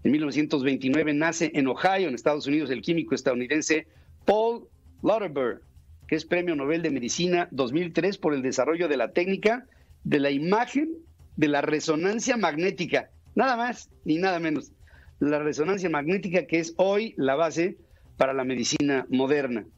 En 1929 nace en Ohio, en Estados Unidos, el químico estadounidense Paul Lauterbur, que es Premio Nobel de Medicina 2003 por el desarrollo de la técnica de la imagen de la resonancia magnética. Nada más ni nada menos. La resonancia magnética, que es hoy la base para la medicina moderna.